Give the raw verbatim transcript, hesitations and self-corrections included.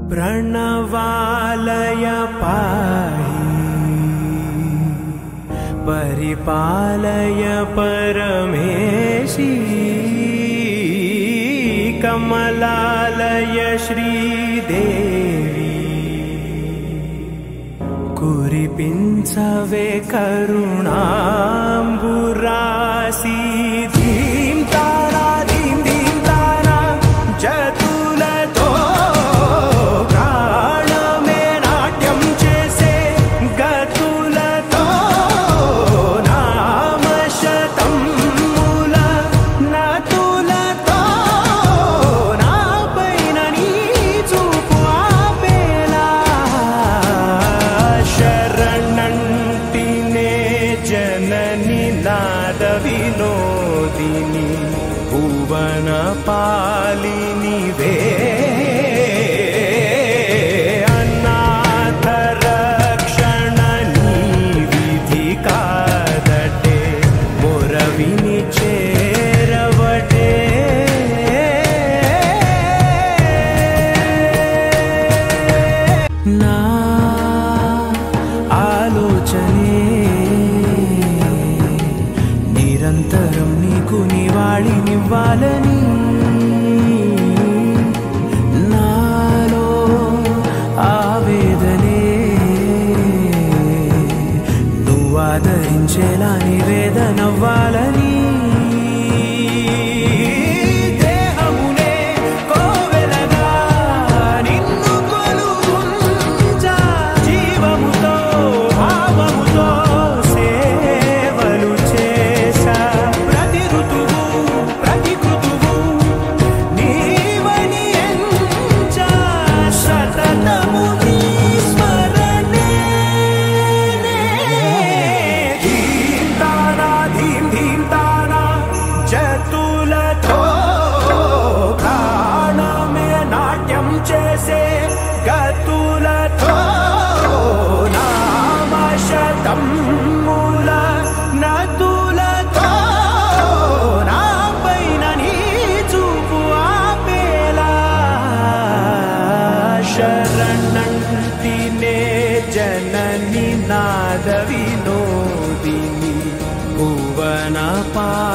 प्रणवालय पाहि परिपालय परमेशी कमलालय श्रीदेवी कुरिपिंचवे करुणांबुरासी धीम तारा धीम धीम तारा जतुलतो प्राणमे नाट्यं चेसे गतुलतो नाम शतं मूल नतुलतो नापैन नीचूपु आपेला शरणंटिने जननी नाद विनोदिनी भुवन पालिनी वे अनाथ रक्षणनी विधि कादटे मोरविनी चेरवटे ना आलोचने निरंतरं नीकु निवाळि निव्वाలని नालो आवेदने నువ్వు ఆదరించేలా నివేదనవ్వాలని దేహమునే కోవెలగా నిన్ను కొలువుంచా జీవముతో భావముతో సేవలు చేసా ప్రతి ఋతువు ప్రతి కృతువు నీవని ఎంచా సతతము నీ స్మరణే ధీం తానా ధీం ధీం తానా జతులతో ప్రాణమే నాట్యం చేసే గతులతో నామ శతం మూల నతులతో నాపైన నీ చూపు ఆపేలా శరణంటినే జనని నాద వినోదిని భువన పా